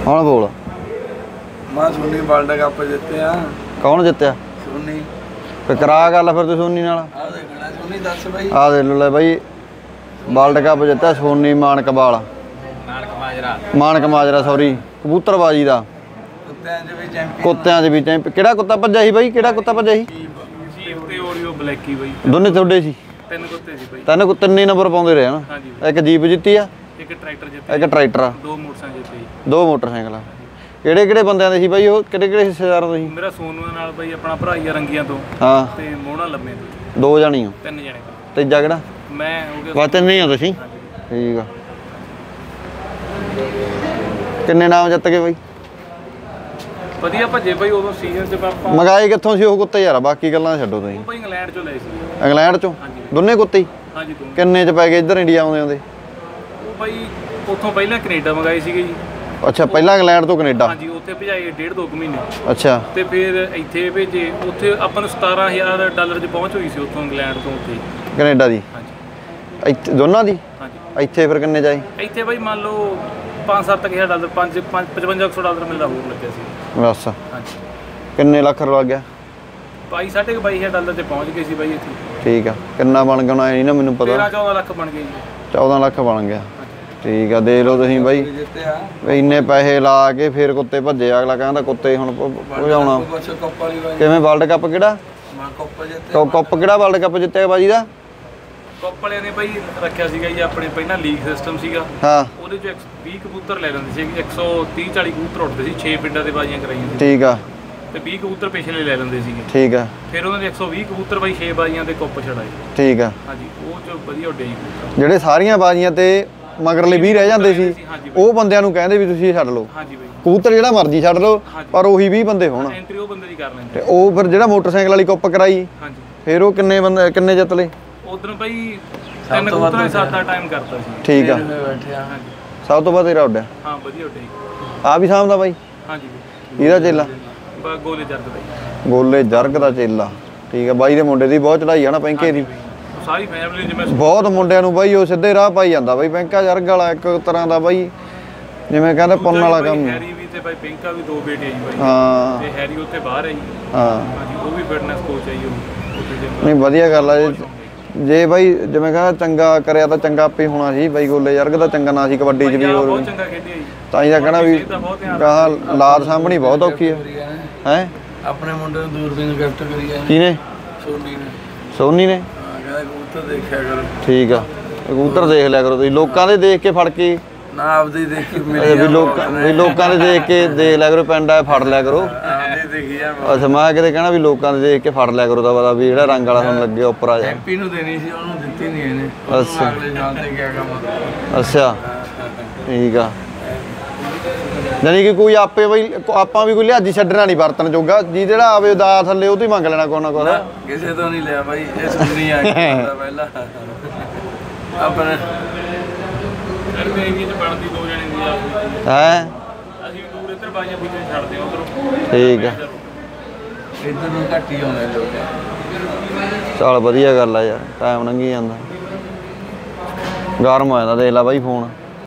ਹੁਣ ਬੋਲ। ਮੈਂ ਸੋਨੀ ਵਰਲਡ ਕੱਪ ਜਿੱਤਿਆ। ਕੌਣ ਜਿੱਤਿਆ? ਸੋਨੀ। ਤੇ ਕਰਾ ਗੱਲ ਫਿਰ ਤੂੰ ਸੋਨੀ ਨਾਲ। ਆ ਦੇਖਣਾ ਸੋਨੀ ਦੱਸ ਬਾਈ। ਆ ਦੇਖ ਲੈ ਬਾਈ, ਵਰਲਡ ਕੱਪ ਜਿੱਤਿਆ ਸੋਨੀ ਮਾਨਕਵਾਲ। ਮਾਨਕ ਮਾਜਰਾ ਸੌਰੀ, ਕਬੂਤਰਬਾਜੀ ਦਾ। ਕੁੱਤਿਆਂ 'ਚ ਵੀ ਚੈਂਪੀਅਨ। ਕੁੱਤਿਆਂ 'ਚ ਵੀ ਚੈਂਪੀਅਨ। ਕਿਹੜਾ ਕੁੱਤਾ ਭੱਜਿਆ ਸੀ ਬਾਈ? ਕਿਹੜਾ ਕੁੱਤਾ ਭੱਜਿਆ ਸੀ? ਜੀਪ ਤੇ ਓਰੀਓ ਬਲੈਕੀ ਬਾਈ। ਦੋਨੇ ਤੁਹਾਡੇ ਸੀ? 3 ਕੁੱਤੇ ਸੀ ਬਾਈ। ਤਿੰਨ ਤਿੰਨੇ ਨੰਬਰ ਪਾਉਂਦੇ ਰਹੇ ਨਾ। ਹਾਂਜੀ। ਇੱਕ ਜੀਪ ਜਿੱਤੀ ਆ, ਇੱਕ ਟਰੈਕਟਰ ਜਿੱਤਿਆ, ਇੱਕ ਟਰੈਕਟਰ ਆ, 2 ਮੋਟਰਸਾਈਕਲ ਜਿੱਤੇ ਜੀ। 2 ਮੋਟਰਸਾਈਕਲ ਆ। ਕਿਹੜੇ ਕਿਹੜੇ ਬੰਦਿਆਂ ਦੇ ਸੀ ਬਾਈ ਉਹ? ਕਿਹੜੇ ਕਿਹੜੇ ਹਿੱਸੇਦਾਰਾਂ ਦੇ ਸੀ? ਮੇਰਾ ਸੋਨੂ ਨਾਲ ਬਾਈ ਆਪਣਾ ਭਰਾ ਹੀ ਆ ਰੰਗੀਆਂ ਤੋਂ। ਹਾਂ। ਤੇ ਮੋਹਣਾ ਲੰਮੇ ਤੋਂ। 2 ਜਾਣੀ ਹੋ? 3 ਜਣੇ। ਤੀਜਾ ਕਿਹੜਾ? ਮੈਂ ਹੋ ਗਿਆ। ਬਸ ਤਿੰਨੇ ਹੀ ਹੋ ਤੁਸੀਂ? ਠੀਕ ਆ। ਕਿੰਨੇ ਨਾਮ ਜਿੱਤ ਗਏ ਬਾਈ? ਵਧੀਆ ਭੱਜੇ ਬਾਈ ਉਦੋਂ ਸੀਜ਼ਨ 'ਚ ਆਪਾਂ। ਮੰਗਾਏ ਕਿੱਥੋਂ ਸੀ ਉਹ ਕੁੱਤੇ ਯਾਰ? ਬਾਕੀ ਗੱਲਾਂ ਛੱਡੋ ਤੁਸੀਂ। ਉਹ ਬਾਈ ਇੰਗਲੈਂਡ 'ਚੋਂ ਲਏ ਸੀ। ਇੰਗਲੈਂਡ ਚੋਂ? ਦੋਨੇ ਕੁੱਤੇ ਹੀ? ਹਾਂਜੀ ਦੋਨੇ। ਕਿੰਨੇ ਚ ਪੈ ਗਏ ਇੱਧਰ ਇੰਡੀਆ ਆਉਂਦੇ ਆਉਂਦੇ? ਉਹ ਬਾਈ ਉੱਥੋਂ ਪਹਿਲਾਂ ਕੈਨੇਡਾ ਮੰਗਾਏ ਸੀਗੇ ਜੀ। ਅੱਛਾ, ਪਹਿਲਾਂ ਇੰਗਲੈਂਡ ਤੋਂ ਕੈਨੇਡਾ? ਹਾਂਜੀ, ਉੱਥੇ ਭਜਾਏ 1.5-2 ਮਹੀਨੇ। ਅੱਛਾ। ਤੇ ਫਿਰ ਇੱਥੇ ਭੇਜੇ। ਉੱਥੇ ਆਪਾਂ ਨੂੰ $17,000 'ਚ ਪਹੁੰਚ ਹੋਈ ਸੀ ਉੱਥੋਂ ਇੰਗਲੈਂਡ ਤੋਂ ਉੱਥੇ। ਕੈਨੇਡਾ ਦੀ? ਹਾਂਜੀ। ਇੱਥੇ ਦੋਨਾਂ ਦੀ? ਹਾਂਜੀ। ਇੱਥੇ ਫਿਰ ਕਿੰਨੇ ਜਾਈ? ਇੱਥੇ ਬਾਈ ਮੰਨ ਲਓ $5-7,000, $5500 ਮਿਲਦਾ ਹੋਰ ਲੱਗਿਆ ਸੀ। ਬਸ। ਹਾਂਜੀ। ਕਿੰਨੇ ਲੱਖ ਲੱਗ ਗਿਆ? $22,000 'ਤੇ ਪਹੁੰਚ ਗਏ ਸੀ ਬਾਈ ਇੱਥੇ। ਠੀਕ ਆ। ਕਿੰਨਾ ਬਣ ਗਿਆ ਇਹ ਨਹੀਂ ਨਾ ਮੈਨੂੰ ਪਤਾ। 13-14 ਲੱਖ ਬਣ ਗਏ ਜੀ। 14 ਲੱਖ ਬਣ ਗਿਆ। ਠੀਕ ਆ। ਦੇਖ ਲਓ ਤੁਸੀਂ ਬਾਈ, ਇੰਨੇ ਪੈਸੇ ਲਾ ਕੇ ਫਿਰ ਕੁੱਤੇ ਭੱਜੇ। ਅਗਲਾ ਕਹਿੰਦਾ ਕੁੱਤੇ ਹੁਣ ਭਜਾਉਣਾ ਕਿਵੇਂ? ਵਰਲਡ ਕੱਪ ਕਿਹੜਾ? ਕੱਪ ਕਿਹੜਾ ਵਰਲਡ ਕੱਪ ਜਿੱਤਿਆ ਬਾਜੀ ਦਾ? ਕੱਪ ਵਾਲਿਆਂ ਨੇ ਬਾਈ ਰੱਖਿਆ ਸੀਗਾ ਜੀ ਆਪਣੇ ਪਹਿਲਾਂ ਲੀਗ ਸਿਸਟਮ ਸੀਗਾ। ਹਾਂ। ਉਹਦੇ 'ਚ 20 ਕਬੂਤਰ ਲੈ ਲੈਂਦੇ ਸੀ। 130-40 ਕਬੂਤਰ ਉੱਡਦੇ ਸੀ। 6 ਪਿੰਡਾਂ ਦੇ ਬਾਜ਼ੀਆਂ ਕਰਾਈਆਂ ਸੀ। ਠੀਕ ਆ। ਤੇ 20 ਕਬੂਤਰ ਪਿਛਲੇ ਲੈ ਲੈਂਦੇ ਸੀਗੇ। ਠੀਕ ਆ। ਫਿਰ ਉਹਨਾਂ ਦੇ 120 ਕਬੂਤਰ ਬਾਈ 6 ਬਾਜ਼ੀਆਂ ਦੇ ਕੁੱਪ ਛੜਾਏ। ਠੀਕ ਆ। ਹਾਂਜੀ, ਉਹ 'ਚ ਵਧੀਆ ਉੱਡੇ ਜੀ ਕਬੂਤਰ। ਜਿਹੜੇ ਸਾਰੀਆਂ ਬਾਜ਼ੀਆਂ ਤੇ ਮਗਰਲੇ 20 ਰਹਿ ਜਾਂਦੇ ਸੀ, ਉਹ ਬੰਦਿਆਂ ਨੂੰ ਕਹਿੰਦੇ ਵੀ ਤੁਸੀਂ ਛੱਡ ਲਓ। ਹਾਂਜੀ ਬਾਈ। ਕਬੂਤਰ ਜਿਹੜਾ ਮਰਜ਼ੀ ਛੱਡ ਲਓ, ਪਰ ਉਹੀ 20 ਬੰਦੇ ਹੋਣ। ਐਂਟਰੀ ਉਹ ਬੰਦੇ ਦੀ ਕਰ ਲੈਂਦੇ। ਤੇ ਉਹ ਫਿਰ ਜਿਹੜਾ ਮੋਟਰਸਾਈਕਲ ਵਾਲੀ ਕੁੱਪ ਕਰਾਈ, ਹਾਂਜੀ, ਫਿਰ ਉਹ ਕਿੰਨੇ ਬੰਦੇ ਕਿੰਨੇ ਜਿੱਤ ਲਏ? ਉਧਰ ਬਾਈ 3 ਕਬੂਤਰਾਂ ਨੇ 7 ਦਾ ਟਾਈਮ ਕਰਤਾ ਸੀ। ਠੀਕ ਆ। ਹਾਂਜੀ। ਸਭ ਤੋਂ ਵੱਧ ਤੇਰਾ ਉੱਡਿਆ? ਹਾਂ, ਵਧੀਆ ਉੱਡੇ। ਆ ਵੀ ਸਾਂਭਦਾ ਬਾਈ? ਹਾਂਜੀ। ਇਹਦਾ ਚੇਲਾ? ਗੋਲੇ ਜਰਗ ਬਾਈ। ਗੋਲੇ ਜਰਗ ਦਾ ਚੇਲਾ। ਠੀਕ ਆ। ਬਾਈ ਦੇ ਮੁੰਡੇ ਦੀ ਬਹੁਤ ਚੜਾਈ ਆ ਨਾ ਪੈਂਕੇ ਦੀ। ਸਾਰੀ ਫੈਮਿਲੀ ਜਿਵੇਂ ਬਹੁਤ ਮੁੰਡਿਆਂ ਨੂੰ ਬਾਈ ਉਹ ਸਿੱਧੇ ਰਾਹ ਪਾਈ ਜਾਂਦਾ ਬਾਈ। ਪੈਂਕਾ ਜਰਗ ਵਾਲਾ ਇੱਕ ਤਰ੍ਹਾਂ ਦਾ ਬਾਈ, ਜਿਵੇਂ ਕਹਿੰਦੇ ਪੁੰਨ ਵਾਲਾ ਕੰਮ। ਹੈਰੀ ਵੀ ਤੇ ਬਾਈ ਪਿੰਕਾ ਵੀ 2 ਬੇਟੇ ਜੀ ਬਾਈ। ਹਾਂ। ਤੇ ਹੈਰੀ ਉੱਥੇ ਬਾਹਰ ਹੈ ਜੀ। ਹਾਂ। ਹਾਂਜੀ, ਉਹ ਵੀ ਫਿਟਨੈਸ ਕੋਚ ਹੈ ਜੀ ਉਹ। ਨਹੀਂ, ਵਧੀਆ ਗੱਲ ਆ। ਜੇ ਬਾਈ ਜਿਵੇਂ ਕਹਿੰਦਾ ਚੰਗਾ ਕਰਿਆ ਤਾਂ ਚੰਗਾ ਆਪੇ ਹੋਣਾ ਸੀ ਬਾਈ। ਗੋਲੇ ਜਰਗ ਦਾ ਚੰਗਾ ਨਾਂ ਸੀ ਕਬੱਡੀ 'ਚ ਵੀ। ਹੋਰ ਬਹੁਤ ਚੰਗਾ ਖੇਡਿਆ ਜੀ। ਤਾਂ ਹੀ ਤਾਂ ਕਹਿਣਾ ਵੀ ਗਾਹ ਲਾਦ ਸਾਂਭਣੀ ਬਹੁਤ ਔਖੀ ਹੈ। ਆਪਣੇ ਮੁੰਡੇ ਨੂੰ ਦੂਰਬੀਨ ਗਿਫਟ ਕਰੀ ਹੈ। ਕਿਹਨੇ? ਸੋਨੀ ਨੇ। ਸੋਨੀ ਨੇ? ਹਾਂ, ਕਹਿੰਦਾ ਕਬੂਤਰ ਦੇਖਿਆ ਕਰੋ। ਠੀਕ ਆ। ਕਬੂਤਰ ਦੇਖ ਲਿਆ ਕਰੋ ਤੁਸੀਂ। ਲੋਕਾਂ ਦੇ ਦੇਖ ਕੇ ਫੜ ਕੇ ਨਾ ਆਪਦੀ ਦੇਖੀ ਵੀ ਲੋਕਾਂ ਦੇ ਦੇਖ ਕੇ ਦੇਖ ਲਿਆ ਕਰੋ। ਪਿੰਡ ਆ ਫੜ ਲਿਆ ਕਰੋ। ਆਪਦੀ ਦੇਖੀ ਜਾ। ਅੱਛਾ, ਮੈਂ ਕਿਤੇ ਕਹਿਣਾ ਵੀ ਲੋਕਾਂ ਦੇ ਦੇਖ ਕੇ ਫੜ ਲਿਆ ਕਰੋ। ਤਾਂ ਪਤਾ ਵੀ ਜਿਹੜਾ ਰੰਗ ਵਾਲਾ ਤੁਹਾਨੂੰ ਲੱਗੇ ਉੱਪਰ ਆ ਜਾ। ਐਮਪੀ ਨੂੰ ਦੇਣੀ ਸੀ, ਉਹਨੂੰ ਦਿੱਤੀ ਨਹੀਂ ਇਹਨੇ। ਅੱਛਾ। ਅਗਲੇ ਸਾਲ ਤੇ ਗਿਆ ਕੰਮ। ਅੱਛਾ। ਠੀਕ ਆ। ਜਾਨੀ ਕਿ ਕੋਈ ਆਪੇ ਬਈ ਆਪਾਂ ਵੀ ਕੋਈ ਲਿਆਜੀ ਛੱਡਣਾ ਨਹੀਂ ਵਰਤਨ ਜੋਗਾ। ਜੀ ਜਿਹੜਾ ਆਵੇ ਉਦਾਰ ਥੱਲੇ ਉਹ ਤੋਂ ਹੀ ਮੰਗ ਲੈਣਾ ਕੋਈ ਨਾ ਕੋਈ। ਕਿਸੇ ਤੋਂ ਨਹੀਂ ਲਿਆ ਬਾਈ। ਇਹ ਸੁਣਨੀ ਆ ਗਿਆ ਪਹਿਲਾਂ ਆਪਣੇ ਏਰੀਏ 'ਚ ਬਣਦੀ 2 ਜਣੇ ਦੀ ਆਪ ਹੈ। ਅਸੀਂ ਦੂਰ ਇੱਧਰ ਬਾਈਆਂ ਬੁੱਝੇ ਛੱਡਦੇ ਆ ਉਧਰੋਂ। ਠੀਕ ਆ। ਇੱਧਰ ਨੂੰ ਘੱਟ ਹੀ ਆਉਂਦੇ ਲੋਕ। ਚੱਲ ਵਧੀਆ ਗੱਲ ਆ ਯਾਰ। ਟਾਈਮ ਲੰਘੀ ਜਾਂਦਾ। ਗਰਮ ਹੋ ਜਾਂਦਾ। ਦੇਖ ਲੈ ਬਾਈ ਫੋਨ।